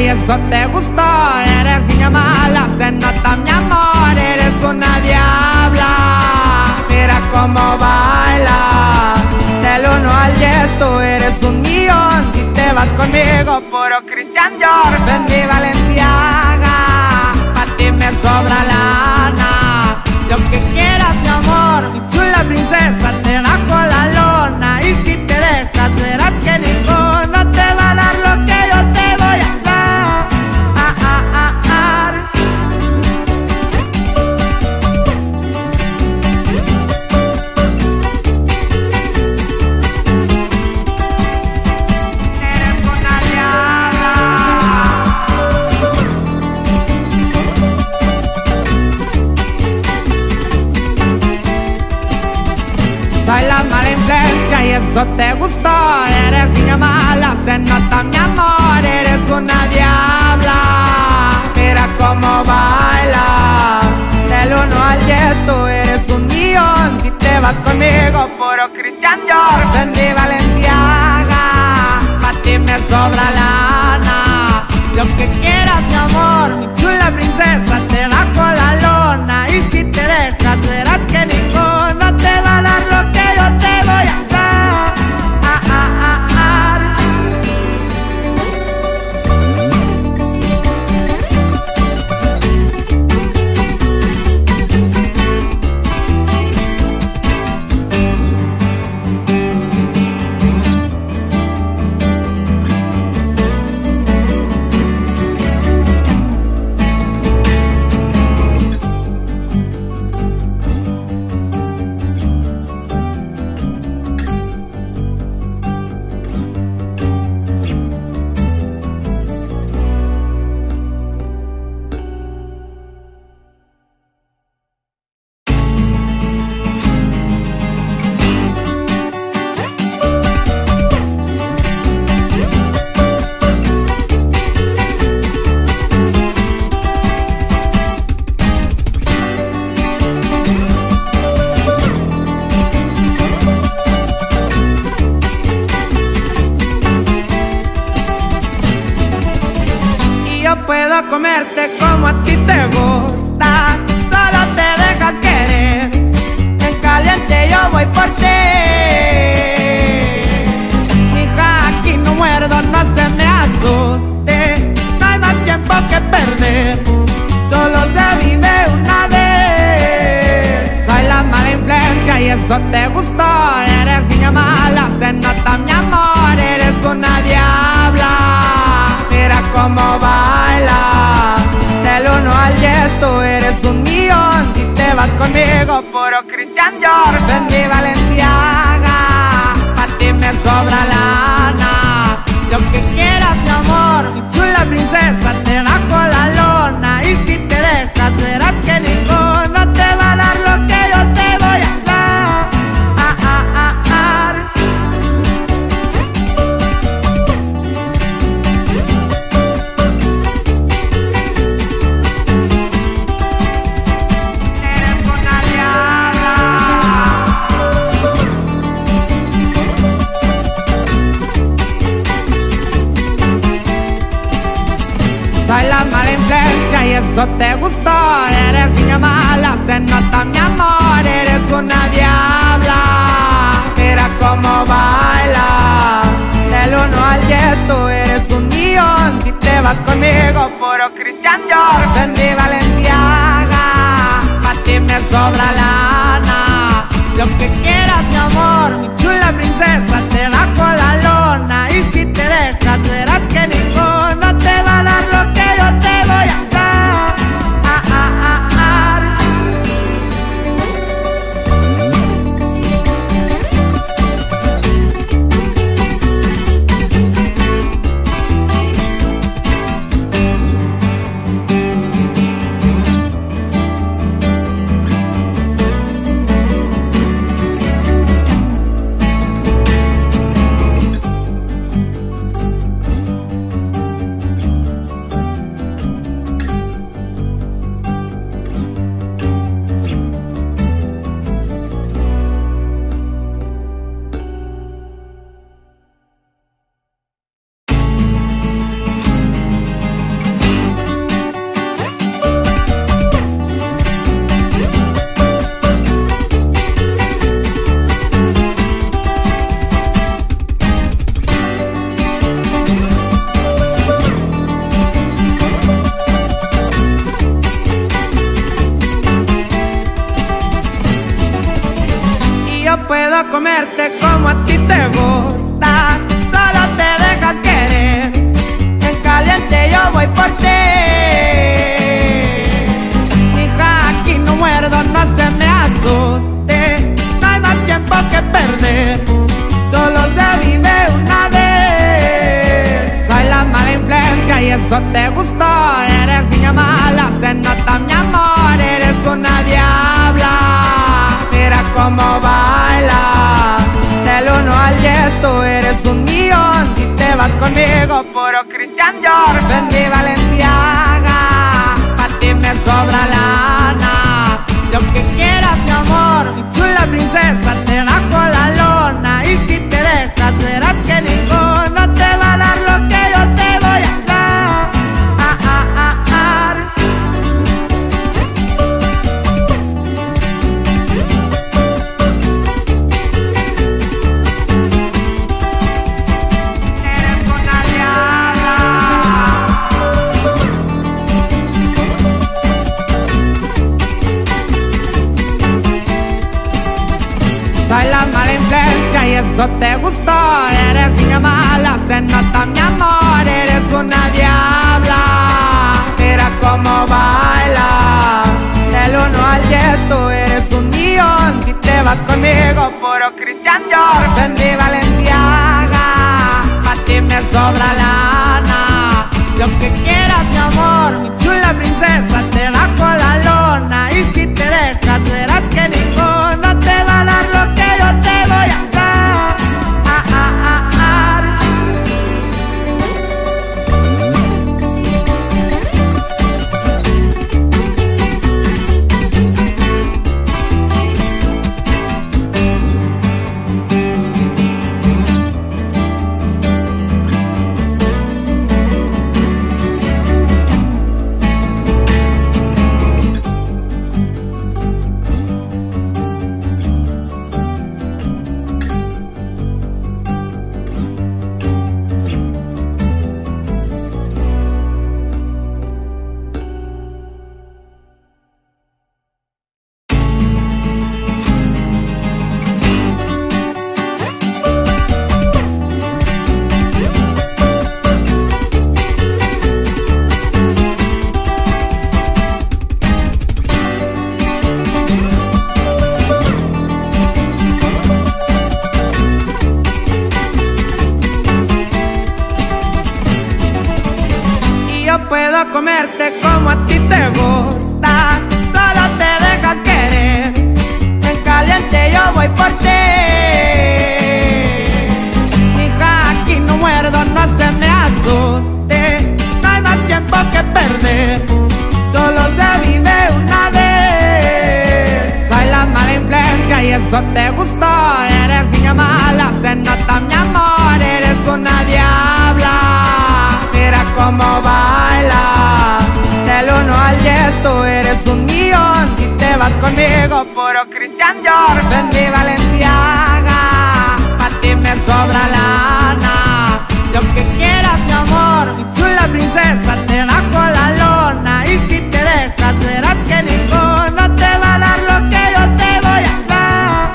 y eso te gustó. Eres niña mala, se nota mi amor. Eres una diabla, mira cómo baila. Del 1 al 10 tú eres 1.000.000. Si te vas conmigo, puro Christian Dior. Ven mi Valenciaga, pa' ti me sobra lana. Lo que quieras mi amor, mi chula princesa, te bajo la lona. Y si te dejas verás que ninguno te va a dar lo que yo te voy a dar. Eres una diabla. Soy la mala influencia y eso te gustó. Eres niña mala, se nota mi amor. Eres una diabla, mira cómo baila. Del 1 al 10 tú eres 1.000.000. Si te vas conmigo, puro Christian Dior. Ven mi Valenciaga, pa' ti me sobra lana. Lo que quieras mi amor, mi chula princesa, te bajo la lona. Y si te dejas verás que ninguno te va a dar lo que yo te voy a dar. Puedo comerte como a ti te gusta, solo te dejas querer. En caliente yo voy por ti. Mija, aquí no muerdo, no se me asuste. No hay más tiempo que perder, solo se vive una vez. Soy la mala influencia y eso te gustó. Eres niña mala, se nota mi amor. Eres una diabla, mira cómo baila. Del 1 al 10 tú eres 1.000.000. Si te vas conmigo, puro Christian Dior. Ven mi Valenciaga, a ti me sobra lana. Lo que quieras mi amor, mi chula princesa, te bajo la lona. Y si te dejas verás que ninguno te va a dar lo que yo te voy a dar. Soy la mala influencia y eso te gustó. Eres niña mala, se nota mi amor. Eres una diabla, mira cómo baila. Del 1 al 10 tú eres 1.000.000. Si te vas conmigo, puro Christian Dior. Ven mi Valenciaga, pa' ti me sobra lana. Lo que quieras mi amor, mi chula princesa, te bajo la lona. Y si te dejas verás que ninguno te va a dar lo que yo te voy a dar. comerte como a ti te gusta. Solo te dejas querer, en caliente yo voy por ti. Mija, aquí no muerdo, no se me asuste. No hay más tiempo que perder, solo se vive una vez. Soy la mala influencia y eso te gustó. Eres niña mala, se nota mi amor. Eres una diabla, mira cómo baila. Del 1 al 10 tú eres 1.000.000. Si te vas conmigo, puro Christian Dior. Vendí Balenciaga, a ti me sobra lana. Lo que quieras, mi amor, mi chula princesa, te bajo la lona. Y si te dejas, verás que ninguno te va a dar lo que yo te voy a dar. Eres una diabla. Soy la mala influencia y eso te gustó. Eres niña mala, se nota mi amor. Eres una diabla, mira cómo baila. Del 1 al 10 tú eres 1.000.000. Si te vas conmigo, puro Christian Dior. Vendí Balenciaga, a ti me sobra lana. Lo que quieras, mi amor, mi chula princesa, te bajo la lona. Y si te dejas, verás que ninguno te va a dar lo que yo te voy a dar. Puedo comerte como a ti te gusta. Solo te dejas querer, en caliente yo voy por ti. Mija, aquí no muerdo, no se me asuste. No hay más tiempo que perder, solo se vive una vez. Soy la mala influencia y eso te gustó. Eres niña mala, se nota mi amor. Eres una diabla, mira cómo baila. Del 1 al 10 tú eres 1.000.000. Si te vas conmigo, puro Christian Dior. Vendí Balenciaga, a ti me sobra lana. Lo que quieras, mi amor, mi chula princesa, te bajo la lona. Y si te dejas, verás que ninguno te va a dar lo que yo te voy a dar.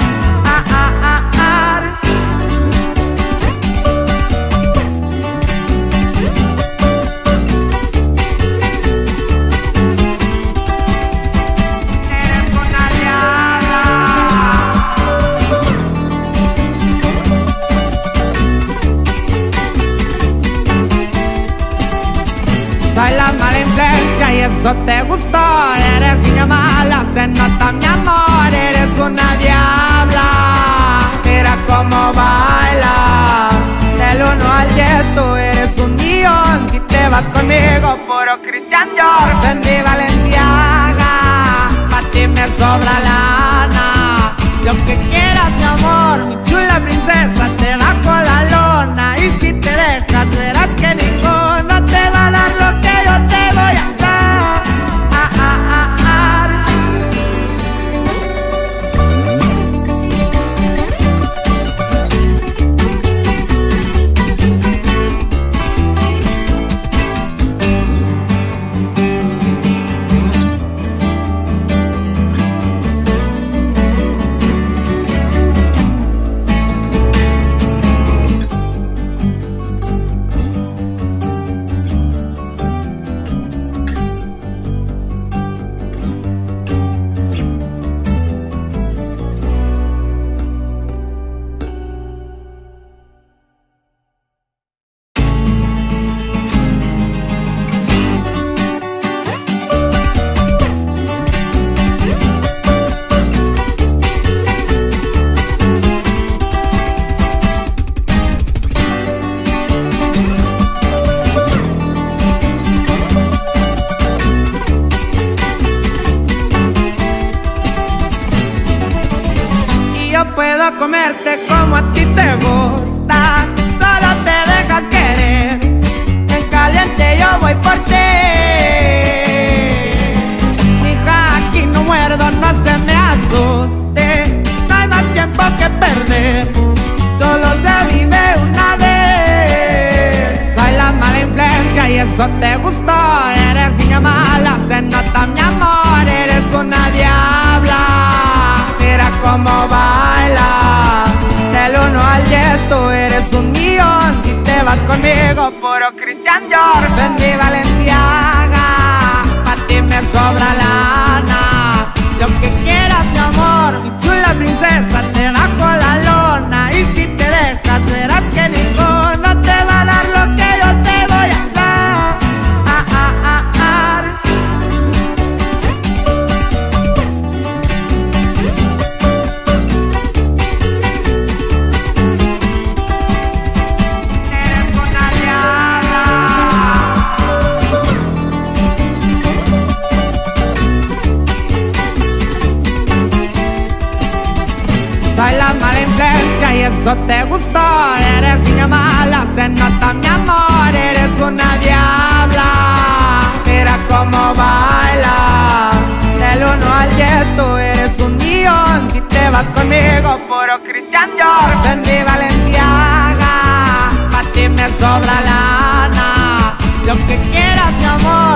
Soy la mala influencia y eso te gustó. Eres niña mala, se nota mi amor. Eres una diabla, mira cómo baila. Del 1 al 10 tú eres 1.000.000. Si te vas conmigo, puro Christian Dior. Vendí Balenciaga, a ti me sobra lana. Lo que quieras, mi amor, mi chula princesa, te bajo la lona. Y si te dejas, verás que ninguno te va a dar lo que yo te voy a dar. verte como a ti te gusta, solo te dejas querer, en caliente yo voy por ti. Mija, aquí no muerdo, no se me asuste, no hay más tiempo que perder, solo se vive una vez. Soy la mala influencia y eso te gustó, eres niña mala, se nota mi amor, eres una diabla. Mira cómo baila, del 1 al 10 tú eres un millón. Si te vas conmigo, puro Christian Dior. En mi Balenciaga, pa' ti me sobra lana. Lo que quieras, mi amor, mi chula princesa, te bajo la lona. Y si te dejas, verás que ninguno te va a dar lo que yo te voy a dar. Soy la mala influencia y eso te gustó, eres niña mala, se nota mi amor, eres una diabla. Mira cómo baila, del 1 al 10 tú eres un millón. Si te vas conmigo, puro Christian Dior. En mi Balenciaga, pa' ti me sobra lana. Lo que quieras, mi amor.